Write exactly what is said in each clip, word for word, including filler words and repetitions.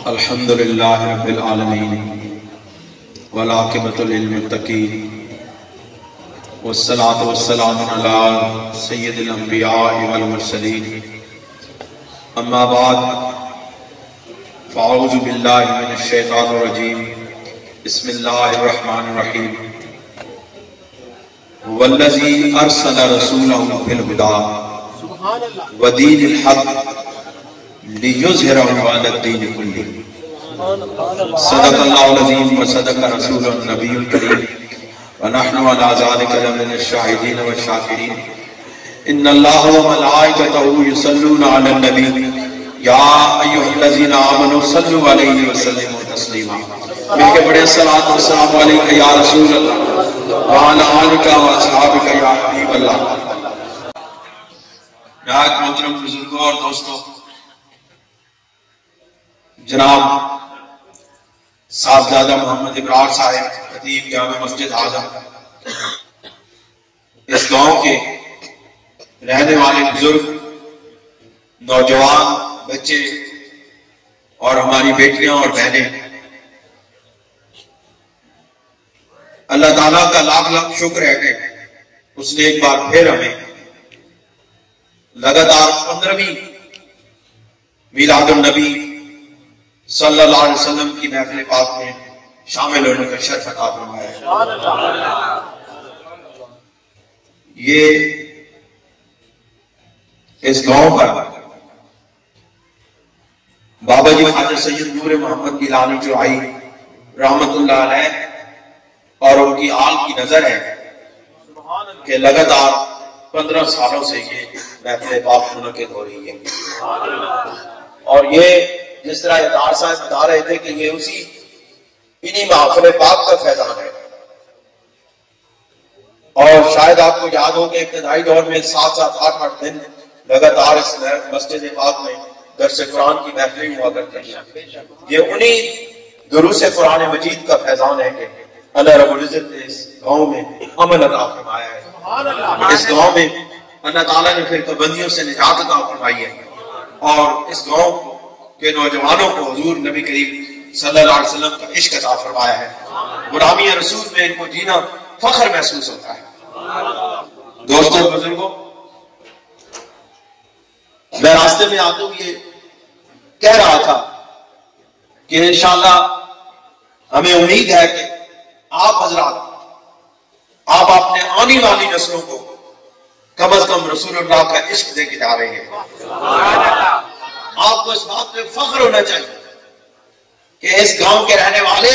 الحمدللہ رب العالمین والعاقبۃ للمتقین والصلاة والسلام علی سید الانبیاء والمرسلین اما بعد فاعوذ باللہ من الشیطان الرجیم بسم اللہ الرحمن الرحیم والذی ارسل رسولہ بالہدی ودین الحق لِيُظْهِرَهُ عَلَى الدِّينِ كُلِّهِ صدق اللہ العظیم وصدق رسول النبی الکریم ونحن علی ذلک لمن الشاہدین والشاکرین ان اللہ وملائکتہ یصلون علی النبی یا ایھا الذین آمنوا صلوا علیہ وسلموا تسلیما۔ مل کے بڑے الصلاۃ والسلام علیک یا رسول اللہ وعلی آلک واصحابک یا حبیب اللہ۔ نہایت محترم بزرگوں اور دوستوں، جناب صاحبزادہ محمد ابرار صاحب خطیب جامع مسجد اعظم اس گاؤں کے رہنے والے بزرگ، نوجوان، بچے اور ہماری بیٹیاں اور بہنیں، اللہ تعالیٰ کا لاکھ لاکھ شکر ہے کہ اس نے ایک بار پھر ہمیں لگاتار پندرہویں میلاد النبی صلی اللہ علیہ وسلم کی محفل پاک میں شامل ہونے کا شرف عطا فرمایا ہے۔ یہ اس گاؤں پر بابا جی خواجہ سید نور محمد گیلانی جو آئی رحمت اللہ علیہ اور ان کی آل کی نظر ہے کہ لگاتار پندرہ سالوں سے یہ محفل پاک منعقد ہو رہی ہے، اور یہ جس طرح ادار صاحب بتا رہے تھے کہ یہ اسی انہی محفل پاک کا فیضان ہے، اور شاید آپ کو یاد ہو کہ ابتدائی دور میں سات سات آٹھ آٹھ دن لگاتار اس مسجد پاک میں درس قرآن کی محفلیں ہوا کرتے ہیں۔ یہ انہی دروس قرآن مجید کا فیضان ہے کہ اللہ رب العزت نے اس گاؤں میں امن عطا فرمایا ہے، اس گاؤں میں اللہ تعالیٰ نے فرقہ بندیوں سے نجات عطا فرمائی ہے، اور اس گاؤں کہ نوجوانوں کو حضور نبی کریم صلی اللہ علیہ وسلم کا عشق عطا فرمایا ہے، غلامی رسول میں ان کو جینا فخر محسوس ہوتا ہے۔ دوستوں بزرگوں، میں راستے میں آتے ہوئے کہہ رہا تھا کہ انشاءاللہ ہمیں امید ہے کہ آپ حضرات، آپ اپنے آنے والی نسلوں کو کم از کم رسول اللہ کا عشق دے کے جا رہے ہیں۔ آپ کو اس بات پہ فخر ہونا چاہیے کہ اس گاؤں کے رہنے والے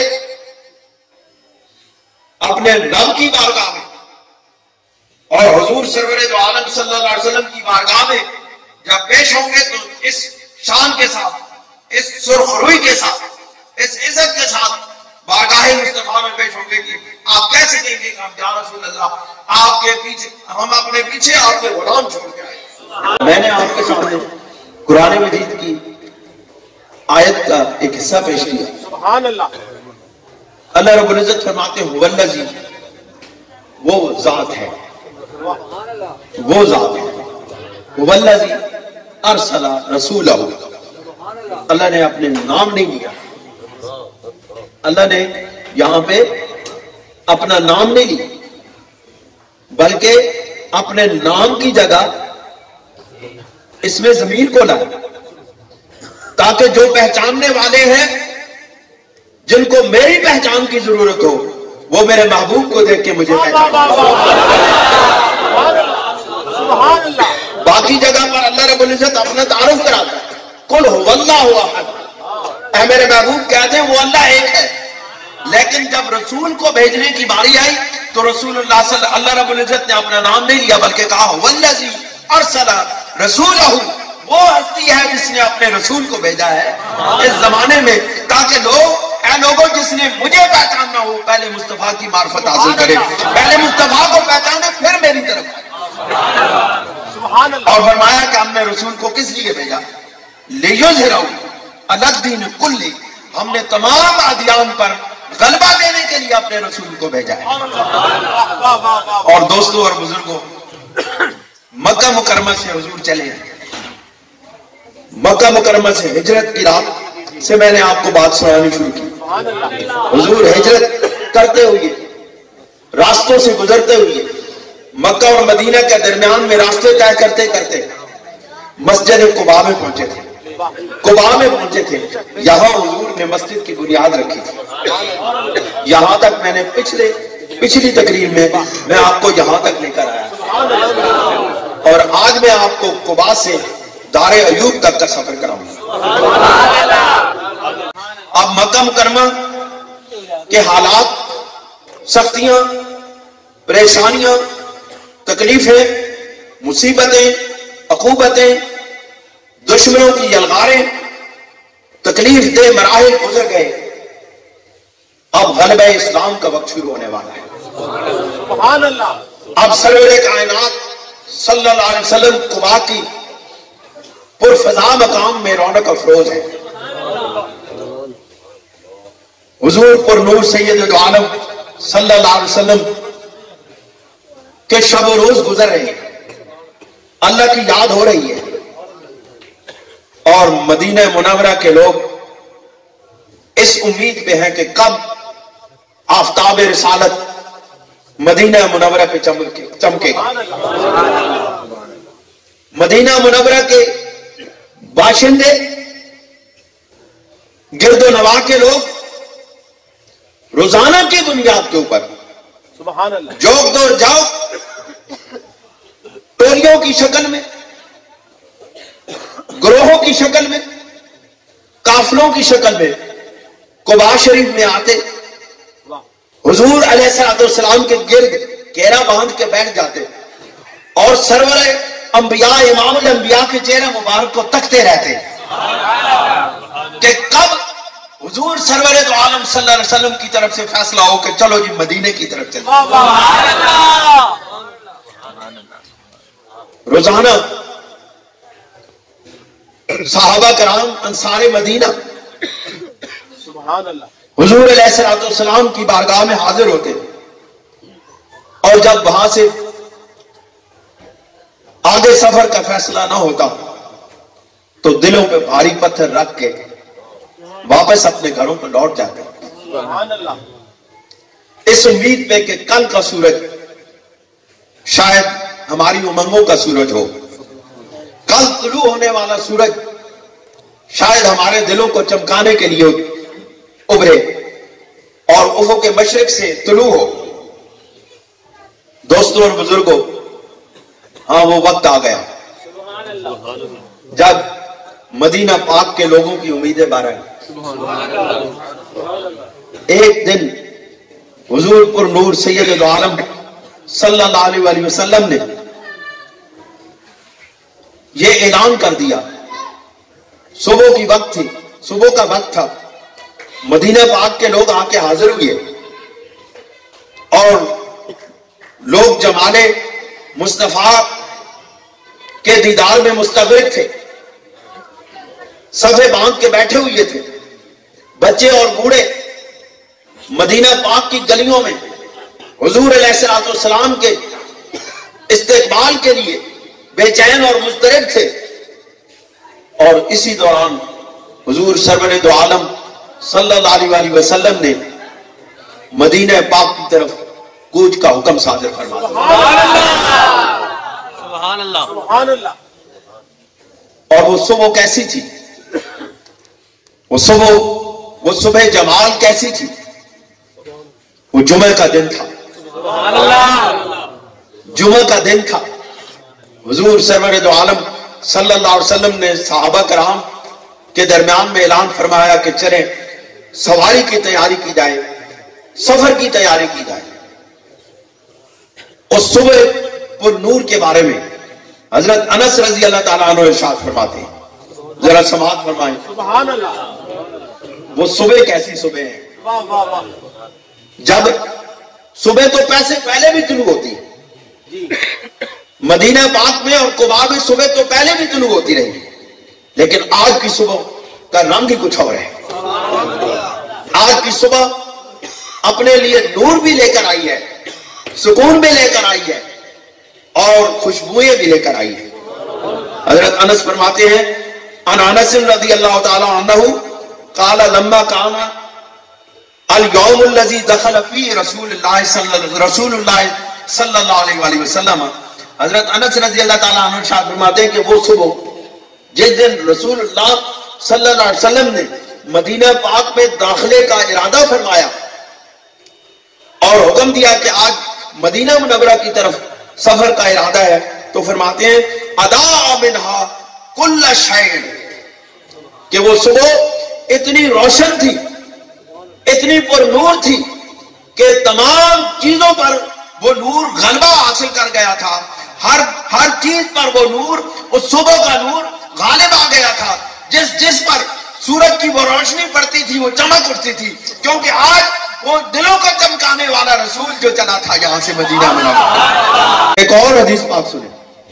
اپنے رب کی بارگاہ میں اور حضور سرور دو عالم صلی اللہ علیہ وسلم کی بارگاہ میں جب پیش ہوں گے تو اس شان کے ساتھ، اس سرخروئی کے ساتھ، اس عزت کے ساتھ بارگاہ مصطفیٰ میں پیش ہوں گے کہ آپ کیسے کہیں گے کہ ہم یا رسول اللہ آپ کے پیچھے، ہم اپنے پیچھے آپ کے غلام چھوڑ کے آئے۔ میں نے آپ کے سامنے قرآن مجید کی آیت کا ایک حصہ پیش کیا۔ سبحان اللہ۔ اللہ رب العزت فرماتے ہیں والذی، وہ ذات ہے، وہ ذات ہے، والذی ارسل رسولہ، اللہ نے اپنے نام نہیں لیا، اللہ نے یہاں پہ اپنا نام نہیں لیا، بلکہ اپنے نام کی جگہ اس میں ضمیر کو لائے تاکہ جو پہچاننے والے ہیں، جن کو میری پہچان کی ضرورت ہو، وہ میرے محبوب کو دیکھ کے مجھے پہچان۔ باقی جگہ پر اللہ رب العزت اپنا تعارف کراتا ہے، قل هو اللہ احد، اے میرے محبوب کہہ دیں وہ اللہ ایک ہے۔ لیکن جب رسول کو بھیجنے کی باری آئی تو رسول اللہ صلی اللہ رب العزت نے اپنا نام نہیں لیا، بلکہ کہا والذی ارسل رسولہ، وہ ہستی ہے جس نے اپنے رسول کو بھیجا ہے اس زمانے میں، تاکہ لوگ، اے لوگوں جس نے مجھے پہچاننا ہو پہلے مصطفیٰ کی معرفت حاصل کرے، پہلے مصطفیٰ کو پہچانے پھر میری طرف آئے۔ اور فرمایا کہ ہم نے رسول کو کس لیے بھیجا؟ لِيُظْهِرَهُ عَلَى الدِّينِ كُلِّهِ، ہم نے تمام ادیان پر غلبہ دینے کے لیے اپنے رسول کو بھیجا ہے۔ اور دوستوں اور بزرگوں، مکہ مکرمہ سے حضور چلے ہیں، مکہ مکرمہ سے ہجرت کی رات سے میں نے آپ کو بات سنانی شروع کی. حضور ہجرت کرتے ہوئے راستوں سے گزرتے ہوئے مکہ اور مدینہ کے درمیان میں راستے طے کرتے کرتے مسجد قباء میں پہنچے تھے. قباء میں پہنچے تھے یہاں حضور نے مسجد کی بنیاد رکھی تھی. یہاں تک میں نے پچھلے پچھلی تقریر میں میں آپ کو یہاں تک لے کر آیا اور آج میں آپ کو قباء سے دار ایوب تک کا سفر کراؤں گا. اب مکہ مکرمہ کے حالات، سختیاں، پریشانیاں، تکلیفیں، مصیبتیں، عقوبتیں، دشمنوں کی یلغاریں، تکلیف دہ مراحل گزر گئے. اب غلبہ اسلام کا وقت شروع ہونے والا ہے. سبحان اللہ. اب سرور کائنات صلی اللہ علیہ وسلم قباء کی پرفضا مقام میں رونق افروز ہے. حضور پر نور سید عالم صلی اللہ علیہ وسلم کے شب و روز گزر رہے ہیں. اللہ کی یاد ہو رہی ہے اور مدینہ منورہ کے لوگ اس امید پہ ہیں کہ کب آفتاب رسالت مدینہ منورہ پہ چمکے گا. مدینہ منورہ کے باشندے، گرد و نواح کے لوگ روزانہ کی بنیاد کے اوپر سبحان اللہ جوک دور جاؤ ٹولیوں کی شکل میں، گروہوں کی شکل میں، قافلوں کی شکل میں قباء شریف میں آتے، حضور علیہ الصلوۃ والسلام کے گرد گھیرا باندھ کے بیٹھ جاتے اور سرور انبیاء امام الانبیاء کے چہرے مبارک کو تکتے رہتے کہ کب حضور سرور دو عالم صلی اللہ علیہ وسلم کی طرف سے فیصلہ ہو کہ چلو جی مدینے کی طرف چلو. روزانہ صحابہ کرام انصار مدینہ سبحان اللہ حضور علیہ الصلوۃ والسلام کی بارگاہ میں حاضر ہوتے اور جب وہاں سے آگے سفر کا فیصلہ نہ ہوتا تو دلوں پہ بھاری پتھر رکھ کے واپس اپنے گھروں پر لوٹ جاتے سبحان اللہ. اس امید پہ کہ کل کا سورج شاید ہماری امنگوں کا سورج ہو، کل طلوع ہونے والا سورج شاید ہمارے دلوں کو چمکانے کے لیے ابھرے اور افق کے مشرق سے طلوع ہو. دوستوں اور بزرگوں، ہاں وہ وقت آ گیا جب مدینہ پاک کے لوگوں کی امیدیں باریں. ایک دن حضور پر نور سید عالم صلی اللہ علیہ وآلہ وسلم نے یہ اعلان کر دیا. صبح کی وقت تھی، صبح کا وقت تھا، مدینہ پاک کے لوگ آ کے حاضر ہوئے اور لوگ جمال مصطفیٰ کے دیدار میں مستغرق تھے. صفے باندھ کے بیٹھے ہوئے تھے، بچے اور بوڑھے مدینہ پاک کی گلیوں میں حضور علیہ الصلوۃ والسلام کے استقبال کے لیے بے چین اور مضطرب تھے. اور اسی دوران حضور سرور دو عالم صلی اللہ علیہ وآلہ وسلم نے مدینہ پاک کی طرف کوچ کا حکم صادر فرمایا. سبحان اللہ سبحان اللہ. اور وہ صبح کیسی تھی؟ وہ صبح وہ صبح جمال کیسی تھی؟ وہ جمعہ کا دن تھا. سبحان اللہ. جمعہ کا دن تھا. حضور سرور دو عالم صلی اللہ علیہ وسلم نے صحابہ کرام کے درمیان میں اعلان فرمایا کہ چلیں سواری کی تیاری کی جائے، سفر کی تیاری کی جائے. اس صبح پر نور کے بارے میں حضرت انس رضی اللہ تعالیٰ عنہ ارشاد فرماتے ہیں، ذرا سماعت فرمائیں. سبحان اللہ. وہ صبح کیسی صبح ہے؟ واہ واہ واہ. جب صبح تو پیسے پہلے بھی طلوع ہوتی ہے، مدینہ پاک میں اور قباء میں صبح تو پہلے بھی طلوع ہوتی رہی، لیکن آج کی صبح کا رنگ ہی کچھ اور ہے. آج کی صبح اپنے لیے نور بھی لے کر آئی ہے، سکون بھی لے کر آئی ہے اور خوشبوئیں بھی لے کر آئی ہے. حضرت انس فرماتے ہیں، ان انس رضی اللہ تعالی عنہ قال لما كان اليوم الذي دخل فيه رسول الله صلی رسول اللہ صلی اللہ علیہ وآلہ وسلم، حضرت انس رضی اللہ تعالیٰ عنہ ارشاد فرماتے ہیں کہ وہ صبح جس دن رسول اللہ صلی اللہ علیہ وسلم نے مدینہ پاک میں داخلے کا ارادہ فرمایا اور حکم دیا کہ آج مدینہ منورہ کی طرف سفر کا ارادہ ہے، تو فرماتے ہیں ادا منہا کل شیء، کہ وہ صبح اتنی روشن تھی، اتنی پر نور تھی کہ تمام چیزوں پر وہ نور غلبہ حاصل کر گیا تھا، ہر ہر چیز پر وہ نور، اس صبح کا نور غالب آ گیا تھا، جس جس پر سورج کی وہ روشنی پڑتی تھی وہ چمک اٹھتی تھی، کیونکہ آج وہ دلوں کو چمکانے والا رسول جو چلا تھا یہاں سے مدینہ منورہ۔ ایک اور حدیث پاک سنیں،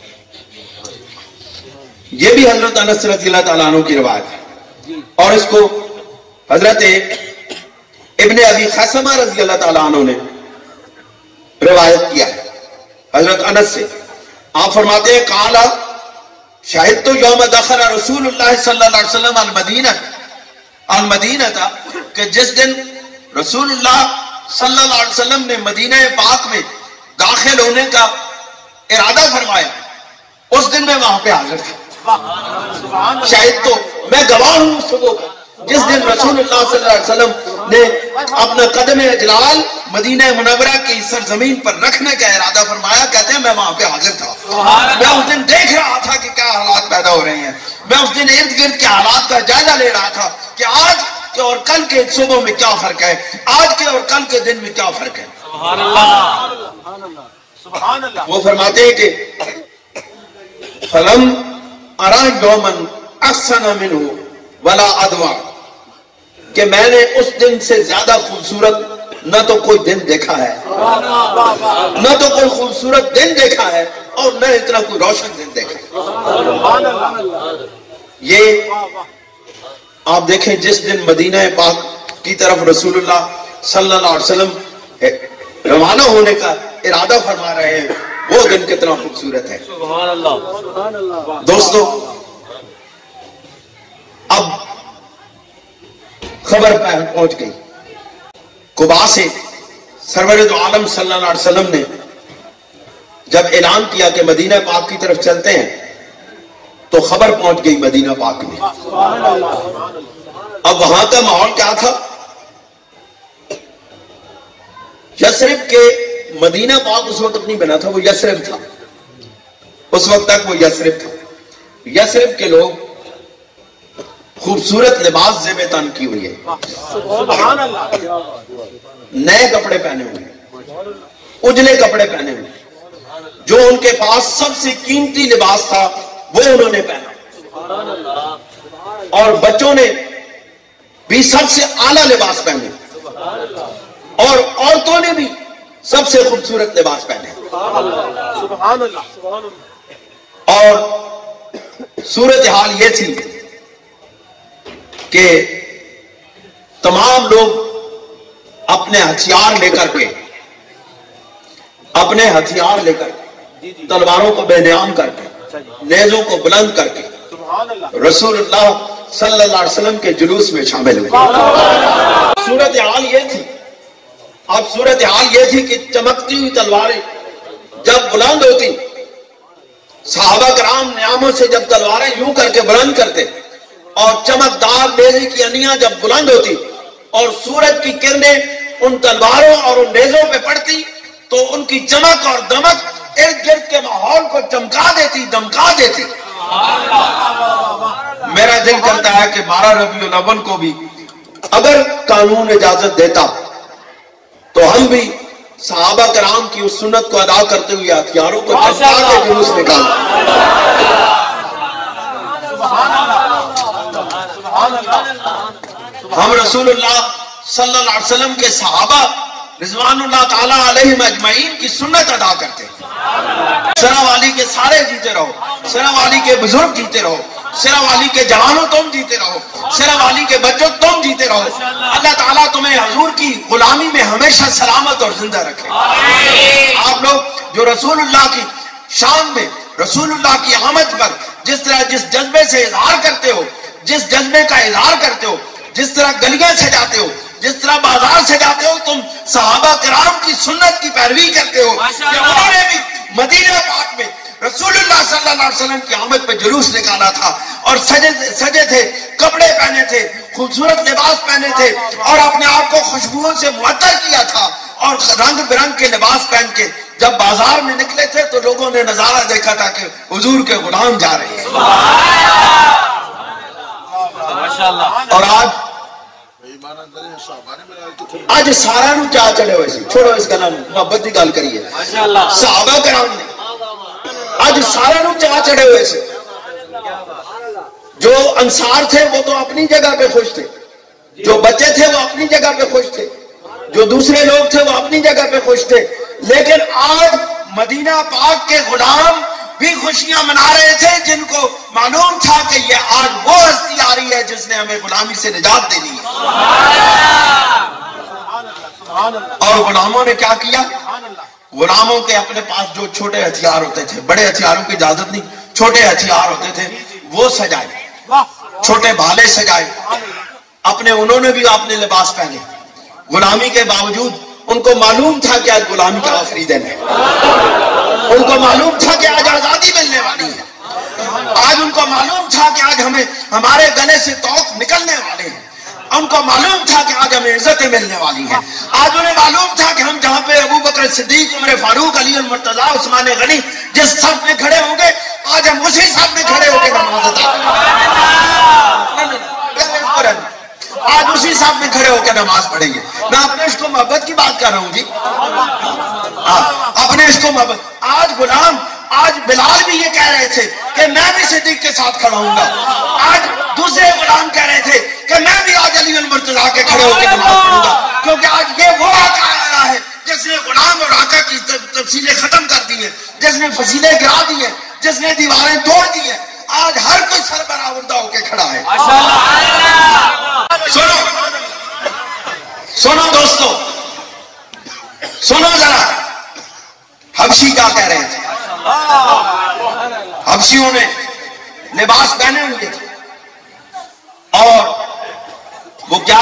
یہ بھی حضرت انس رضی اللہ تعالیٰ عنہ کی روایت ہے اور اس کو حضرت ابن ابی خیثمہ رضی اللہ تعالیٰ عنہ نے روایت کیا ہے حضرت انس سے۔ آپ فرماتے ہیں قال شاہد تو یوم دخل رسول اللہ صلی اللہ علیہ وسلم المدینہ المدینہ تھا، کہ جس دن رسول اللہ صلی اللہ علیہ وسلم نے مدینہ پاک میں داخل ہونے کا ارادہ فرمایا، اس دن میں وہاں پہ حاضر تھا۔ شاہد تو میں گواہ ہوں صبح کا، جس دن رسول اللہ صلی اللہ علیہ وسلم نے اپنا قدم اجلال مدینہ منورہ کی سرزمین پر رکھنے کا ارادہ فرمایا، کہتے ہیں میں وہاں پہ حاضر تھا، میں اس دن دیکھ رہا تھا کہ کیا حالات پیدا ہو رہے ہیں، میں اس دن ارد گرد کے حالات کا جائزہ لے رہا تھا کہ آج کے اور کل کے صبح میں کیا فرق ہے، آج کے اور کل کے دن میں کیا فرق ہے۔ وہ فرماتے ہیں کہ فلم ارا یومن احسن منہ ولا ادوا، کہ میں نے اس دن سے زیادہ خوبصورت نہ تو کوئی دن دیکھا ہے، نہ تو کوئی خوبصورت دن دیکھا ہے، اور نہ اتنا کوئی روشن دن دیکھا ہے۔ یہ آپ دیکھیں جس دن مدینہ پاک کی طرف رسول اللہ صلی اللہ علیہ وسلم روانہ ہونے کا ارادہ فرما رہے ہیں، وہ دن کتنا خوبصورت ہے۔ دوستو اب خبر پہنچ گئی قباء سے، سرور دو عالم صلی اللہ علیہ وسلم نے جب اعلان کیا کہ مدینہ پاک کی طرف چلتے ہیں تو خبر پہنچ گئی مدینہ پاک میں۔ اب وہاں کا ماحول کیا تھا؟ یثرب کے مدینہ پاک اس وقت نہیں بنا تھا، وہ یثرب تھا، اس وقت تک وہ یثرب تھا۔ یثرب کے لوگ خوبصورت لباس زیب تن کی ہوئی ہے، نئے کپڑے پہنے ہوئے، اجلے کپڑے پہنے ہوئے، جو ان کے پاس سب سے قیمتی لباس تھا وہ انہوں نے پہنا، اور بچوں نے بھی سب سے اعلیٰ لباس پہنے، اور عورتوں نے بھی سب سے خوبصورت لباس پہنے۔ اور صورتحال یہ تھی کہ تمام لوگ اپنے ہتھیار لے کر کے اپنے ہتھیار لے کر تلواروں کو بے نیام کر کے نیزوں کو بلند کر کے رسول اللہ صلی اللہ علیہ وسلم کے جلوس میں شامل ہوئے۔ صورتحال یہ تھی اب صورتحال یہ تھی کہ چمکتی ہوئی تلواریں جب بلند ہوتی، صحابہ کرام نیاموں سے جب تلواریں یوں کر کے بلند کرتے، اور چمکدار نیزے کی انیاں جب بلند ہوتی اور سورج کی کرنیں ان تلواروں اور ان نیزوں پہ پڑتی تو ان کی چمک اور دمک ارد گرد کے ماحول کو چمکا دیتی، دمکا دیتی۔ میرا دل کرتا ہے کہ بارہ ربیع الاول کو بھی اگر قانون اجازت دیتا تو ہم بھی صحابہ کرام کی اس سنت کو ادا کرتے ہوئے ہتھیاروں کو چمکا کے جلوس نکالتے۔ ہم رسول اللہ صلی اللہ علیہ وسلم کے صحابہ رضوان اللہ تعالیٰ علیہم اجمعین کی سنت ادا کرتے ہیں۔ سرہ والی کے سارے جیتے رہو، سرہ والی کے بزرگ جیتے رہو، سرہ والی کے جوانوں تم جیتے رہو، سرہ والی کے بچوں تم جیتے رہو۔ اللہ تعالیٰ تمہیں حضور کی غلامی میں ہمیشہ سلامت اور زندہ رکھے۔ آپ لوگ جو رسول اللہ کی شان میں، رسول اللہ کی آمد پر جس طرح جس جذبے سے اظہار کرتے ہو، جس جذبے کا اظہار کرتے ہو، جس طرح گلیاں سجاتے ہو، جس طرح بازار سجاتے ہو، تم صحابہ کرام کی سنت کی پیروی کرتے ہو کہ انہوں نے بھی مدینہ پاک میں رسول اللہ صلی اللہ علیہ وسلم کی آمد پہ جلوس نکالا تھا اور سجے سجے تھے، کپڑے پہنے تھے، خوبصورت لباس پہنے تھے اور اپنے آپ کو خوشبوؤں سے معطر کیا تھا اور رنگ برنگ کے لباس پہن کے جب بازار میں نکلے تھے تو لوگوں نے نظارہ دیکھا تھا کہ حضور کے غلام جا رہے ہیں۔ اور آج آج سارا نو چاہ چڑے ہوئے سی، چھوڑو اس گلا محبت کی گل کریے، صحابہ کرام نے آج سارا نو چاہ چڑے ہوئے سے۔ جو انصار تھے وہ تو اپنی جگہ پہ خوش تھے، جو بچے تھے وہ اپنی جگہ پہ خوش تھے، جو دوسرے لوگ تھے وہ اپنی جگہ پہ خوش تھے، لیکن آج مدینہ پاک کے غلام بھی خوشیاں منا رہے تھے جن کو معلوم تھا کہ یہ آج وہ ہستی آ رہی ہے جس نے ہمیں غلامی سے نجات دینی ہے۔ اور غلاموں نے کیا کیا؟ غلاموں کے اپنے پاس جو چھوٹے ہتھیار ہوتے تھے، بڑے ہتھیاروں کی اجازت نہیں، چھوٹے ہتھیار ہوتے تھے وہ سجائے، چھوٹے بھالے سجائے، اپنے انہوں نے بھی اپنے لباس پہنے۔ غلامی کے باوجود ان کو معلوم تھا کہ آج غلامی کا آخری دن ہے، ان کو معلوم تھا کہ آج آزادی ملنے والی ہے، آج ان کو معلوم تھا کہ آج ہمیں ہمارے گلے سے توق نکلنے والے ہیں، ان کو معلوم تھا کہ آج ہمیں عزتیں ملنے والی ہیں، آج انہیں معلوم تھا کہ ہم جہاں پہ ابو بکر صدیق، عمر فاروق، علی المرتضیٰ، عثمان غنی جس صف میں کھڑے ہوں گے آج ہم اسی صف میں کھڑے ہو کے نماز ادا کریں گے، آج اسی صف میں کھڑے ہو کے نماز پڑھیں گے۔ میں اپنے عشق و محبت کی بات کر رہا ہوں جی، اپنے عشق و محبت۔ آج غلام، آج بلال بھی یہ کہہ رہے تھے کہ میں بھی صدیق کے ساتھ کھڑا ہوں گا، آج دوسرے غلام کہہ رہے تھے کہ میں بھی آج علی المرتضیٰ کے کھڑے ہو کے نماز پڑھوں گا، کیونکہ آج یہ وہ آقا آیا ہے جس نے غلام اور آقا کی تفصیلیں ختم کر دی ہیں، جس نے فصیلیں گرا دی ہیں، جس نے دیواریں توڑ دی ہیں۔ آج ہر کوئی سر برآوردہ ہو کے کھڑا ہے۔ سنو سنو دوستو، سنو ذرا، حبشی کیا کہہ رہے تھے؟ حبشیوں نے لباس پہنے ہوئے تھے اور وہ کیا،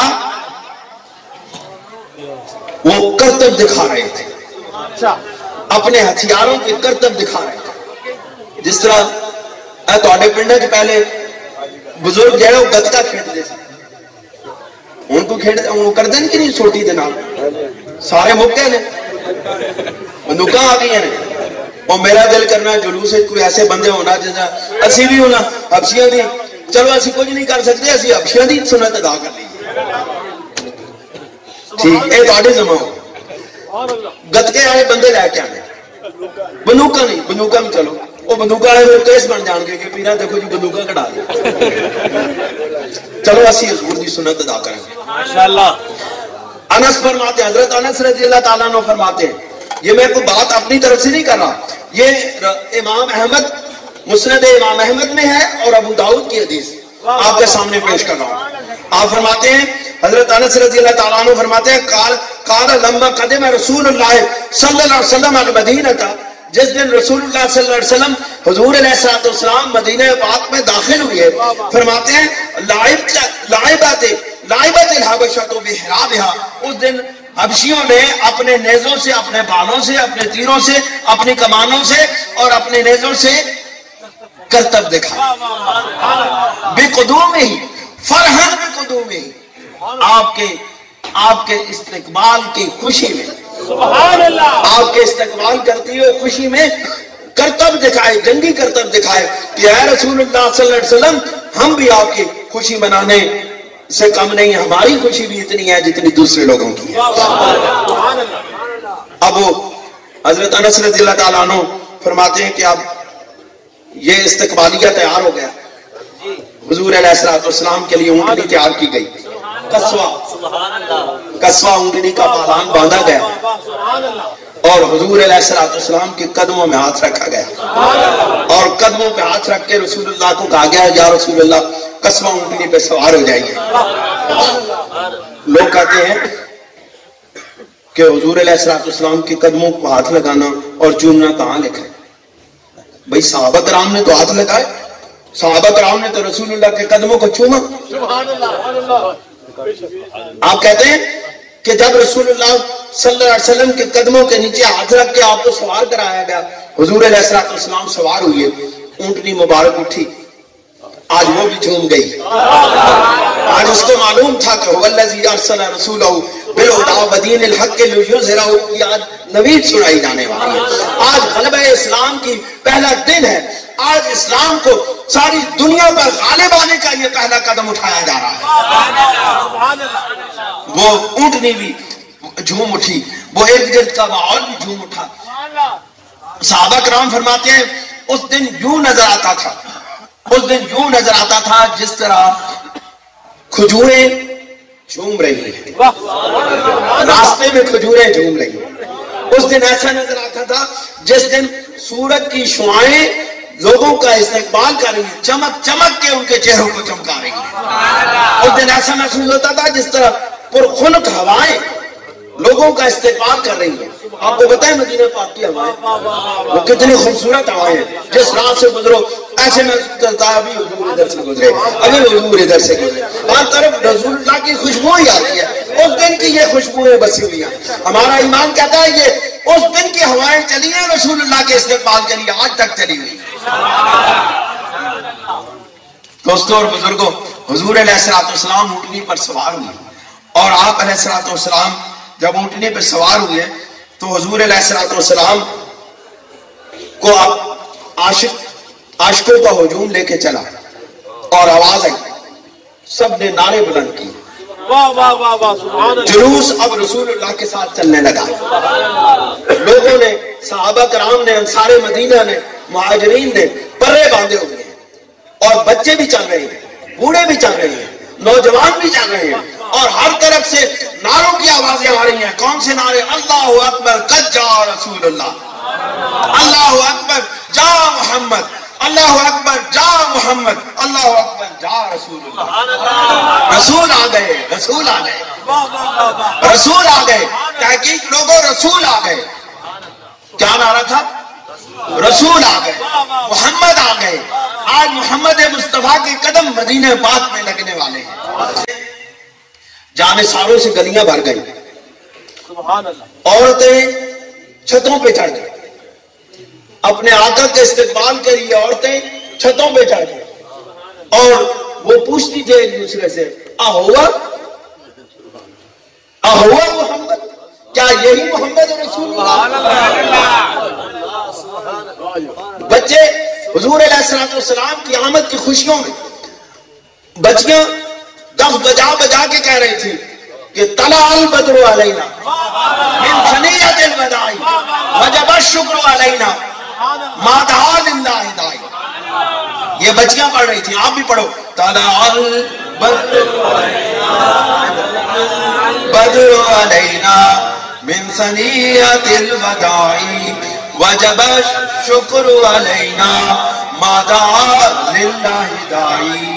وہ کرتب دکھا رہے تھے، اپنے ہتھیاروں کے کرتب دکھا رہے تھے۔ جس طرح تھوڑے پنڈے کے پہلے بزرگ جو ہے وہ گتکا کھیڈتے تھے، ان کو کھیڈ ان کر دیں کہ نہیں چھوٹی دن سارے موقع نے بندوقاں آ گئی ہیں، اور میرا دل کرنا جلوس کوئی ایسے بندے ہونا جیسا اسی بھی ہونا حبشیاں دی، چلو اسی کچھ نہیں کر سکتے، اسی حبشیاں دی سنت ادا کر لی ٹھیک ہے، تھوڑے زمان گتکے آئے بندے لے کے آنے، بندوقاں نہیں، بندوقاں میں چلو وہ بندوقاں والے کیس بن جان گے کہ پیرا دیکھو جی بندوقاں کٹا دیں، چلو اسی حضور دی سنت ادا کریں گے ماشاءاللہ۔ انس فرماتے ہیں، حضرت انس رضی اللہ تعالیٰ عنہ فرماتے ہیں، یہ میں کوئی بات اپنی طرف سے نہیں کر رہا، یہ امام احمد مسند امام احمد میں ہے اور ابو داؤد کی حدیث آپ کے سامنے پیش کر رہا ہوں۔ آپ فرماتے ہیں، حضرت انس رضی اللہ تعالیٰ عنہ فرماتے ہیں، قال قال لما قدم رسول اللہ صلی اللہ علیہ وسلم المدینہ تھا، جس دن رسول اللہ صلی اللہ علیہ وسلم حضور علیہ السلام مدینہ پاک میں داخل ہوئے، فرماتے ہیں لائبات لائبات الحبشۃ بحرابھا، اس دن حبشیوں نے اپنے نیزوں سے، اپنے بالوں سے، اپنے تیروں سے، اپنی کمانوں سے اور اپنے نیزوں سے کرتب دکھا، بے قدوم ہی فرحان بے قدوم ہی، آپ کے آپ کے استقبال کی خوشی میں، سبحان اللہ، آپ کے استقبال کرتی ہوئے خوشی میں کرتب دکھائے، جنگی کرتب دکھائے کہ اے رسول اللہ صلی اللہ علیہ وسلم ہم بھی آپ کی خوشی منانے سے کم نہیں، ہماری خوشی بھی اتنی ہے جتنی دوسرے لوگوں کی ہے۔ اب وہ حضرت انس رضی اللہ تعالیٰ عنہ فرماتے ہیں کہ اب یہ استقبالیہ تیار ہو گیا، حضور علیہ السلام کے لیے اونٹنی تیار کی گئی، قصوہ قصوہ اونٹنی کا پالان باندھا گیا اور حضور علیہ السلام کے قدموں میں ہاتھ رکھا گیا اور قدموں پہ ہاتھ رکھ کے رسول اللہ کو کہا گیا یا رسول اللہ قصوہ اونٹنی پہ سوار ہو جائیے۔ لوگ کہتے ہیں کہ حضور علیہ السلام کے قدموں کو ہاتھ لگانا اور چومنا کہاں لکھا ہے؟ بھئی صحابہ کرام نے تو ہاتھ لگائے، صحابہ کرام نے تو رسول اللہ کے قدموں کو چوما، آپ کہتے ہیں کہ جب رسول اللہ صلی اللہ علیہ وسلم کے قدموں کے نیچے ہاتھ رکھ کے آپ کو سوار کرایا گیا، حضور علیہ الصلوۃ والسلام سوار ہوئے، اونٹنی مبارک اٹھی، آج وہ بھی جھوم گئی۔ آج اس کو معلوم تھا کہ والذی ارسل رسولہ بالہدی ودین الحق لیظہرہ، کی آج نوید سنائی جانے والی ہے۔ آج غلبہ اسلام کی پہلا دن ہے، آج اسلام کو ساری دنیا پر غالب آنے کا یہ پہلا قدم اٹھایا جا رہا ہے۔ وہ اونٹنی بھی جھوم اٹھی، وہ ایک جلد کا ماحول بھی جھوم اٹھا۔ صحابہ کرام فرماتے ہیں اس دن یوں نظر آتا تھا، اس دن یوں نظر آتا تھا جس طرح کھجوریں جھوم رہی ہیں، راستے میں کھجوریں جھوم رہی ہیں۔ اس دن ایسا نظر آتا تھا جس دن سورج کی شعاعیں لوگوں کا استقبال کر رہی ہیں، چمک چمک کے ان کے چہروں کو چمکا رہی ہیں۔ اس دن ایسا محسوس ہوتا تھا جس طرح پرخنک ہوائیں لوگوں کا استقبال کر رہی ہیں۔ آپ کو بتائیں مدینہ پاک کی ہوائیں وہ کتنی خوبصورت ہوائیں ہیں، جس رات سے گزرو ایسے محسوس کرتا ہے ابھی حضور ادھر سے گزرے، ابھی حضور ادھر سے گزرے، ہر طرف رسول اللہ کی خوشبو ہی آتی ہے۔ اس دن کی یہ خوشبوئیں بسی ہوئی ہیں۔ ہمارا ایمان کہتا ہے یہ اس دن کی ہوائیں چلی ہیں رسول اللہ کے استقبال کے لیے، آج تک چلی ہوئی۔ دوستوں اور بزرگوں، حضور علیہ الصلوۃ والسلام اونٹنی پر سوار ہوئے، اور آپ علیہ الصلوۃ والسلام جب اونٹنی پر سوار ہوئے تو حضور علیہ الصلوۃ والسلام کو عاشق عاشقوں کا ہجوم لے کے چلا، اور آواز آئی، سب نے نعرے بلند کی، جلوس اب رسول اللہ کے ساتھ چلنے لگا۔ لوگوں نے، صحابہ کرام نے، انصار مدینہ نے، مہاجرین نے پرے باندھے ہوئے ہیں، اور بچے بھی چل رہے ہیں، بوڑھے بھی چل رہے ہیں، نوجوان بھی چل رہے ہیں، اور ہر طرف سے نعروں کی آوازیں آ رہی ہیں۔ کون سے نعرے؟ اللہ اکبر قد جاء رسول اللہ، اللہ اکبر جا محمد، اللہ اکبر جا محمد، اللہ اکبر جا رسول اللہ۔ رسول آ گئے، رسول آ گئے، رسول آ گئے، تحقیق لوگوں رسول آ گئے۔ کیا نعرہ تھا؟ رسول آ گئے، محمد آ گئے۔ آج محمد مصطفیٰ کے قدم مدینہ پاک میں لگنے والے ہیں۔ جانثاروں سے گلیاں بھر گئی، عورتیں چھتوں پہ چڑھ گئی، اپنے آقا کے استقبال کے لیے عورتیں چھتوں پہ چڑھ گئی، اور وہ پوچھتی تھے ایک دوسرے سے، اہوا اہوا محمد، کیا یہی محمد رسول اللہ؟ بچے حضور علیہ الصلوۃ والسلام کی آمد کی خوشیوں میں بچیاں دف بجا بجا کے کہہ رہی تھی کہ طلع البدر علینا من ثنیۃ الوداع وجب الشکر علینا ما دعا للہ داعی۔ یہ بچیاں پڑھ رہی تھیں، آپ بھی پڑھو، طلع البدر بدر علینا من ثنیۃ الوداع وجب الشکر علینا ما دعا للہ داعی۔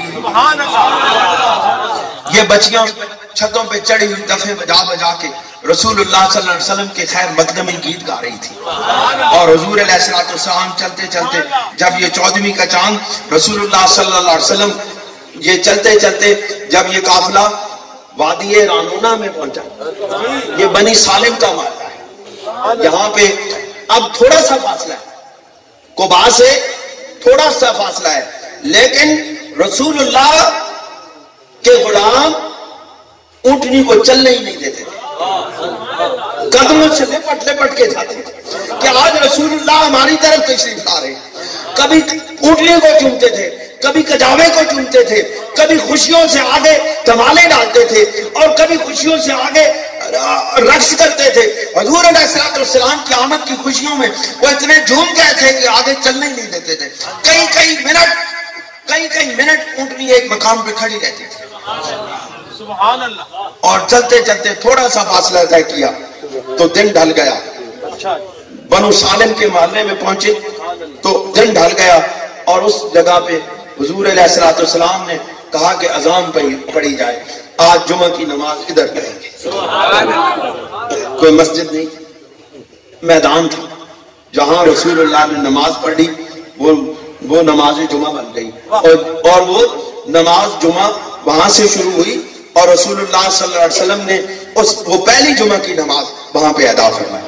یہ بچیاں چھتوں پہ چڑھی ہوئی دفے بجا بجا کے رسول اللہ صلی اللہ علیہ وسلم کے خیر مقدمی گیت گا رہی تھی، اور حضور علیہ الصلوۃ والسلام چلتے چلتے جب یہ چودھویں کا چاند رسول اللہ صلی اللہ علیہ وسلم یہ چلتے چلتے جب یہ قافلہ وادی رانونا میں پہنچا، یہ بنی سالم کا مارکا ہے، یہاں پہ اب تھوڑا سا فاصلہ ہے، قباء سے تھوڑا سا فاصلہ ہے، لیکن رسول اللہ کہ غلام اونٹنی کو چلنے ہی نہیں دیتے تھے، قدموں سے لپٹ لپٹ کے جاتے تھے کہ آج رسول اللہ ہماری طرف تشریف لا رہے ہیں۔ کبھی اونٹنی کو چومتے تھے، کبھی کجاوے کو چومتے تھے، کبھی خوشیوں سے آگے دمالے ڈالتے تھے، اور کبھی خوشیوں سے آگے رقص کرتے تھے۔ حضور علیہ الصلوۃ والسلام کی آمد کی خوشیوں میں وہ اتنے جھوم گئے تھے کہ آگے چلنے ہی نہیں دیتے تھے۔ کئی کئی منٹ کئی کئی منٹ اونٹنی ایک مقام پہ کھڑی رہتی تھی، سبحان اللہ، اور چلتے چلتے تھوڑا سا فاصلہ طے کیا تو دن ڈھل گیا۔ بنو سالم کے محلے میں پہنچے تو دن ڈھل گیا، اور اس جگہ پہ حضور علیہ الصلوۃ والسلام نے کہا کہ اذان پڑھی جائے، آج جمعہ کی نماز ادھر پڑھیں گے۔ کوئی مسجد نہیں، میدان تھا جہاں رسول اللہ نے نماز پڑھی، وہ وہ نماز جمعہ بن گئی، اور اور وہ نماز جمعہ وہاں سے شروع ہوئی اور رسول اللہ صلی اللہ علیہ وسلم نے اس وہ پہلی جمعہ کی نماز وہاں پہ ادا فرمائی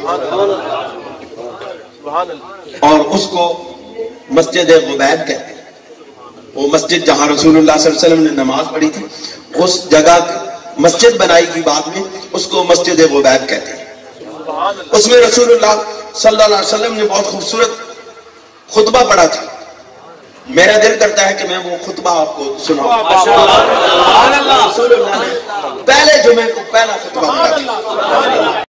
اور اس کو مسجد غبیب کہتے ہیں. وہ مسجد جہاں رسول اللہ صلی اللہ علیہ وسلم نے نماز پڑھی تھی اس جگہ مسجد بنائی گئی بعد میں, اس کو مسجد غبیب کہتے ہیں. اس میں رسول اللہ صلی اللہ علیہ وسلم نے بہت خوبصورت خطبہ پڑھا تھا. میرا دل کرتا ہے کہ میں وہ خطبہ آپ کو سناؤں. رسول اللہ نے پہلے جمعے کو پہلا خطبہ پڑھا تھا.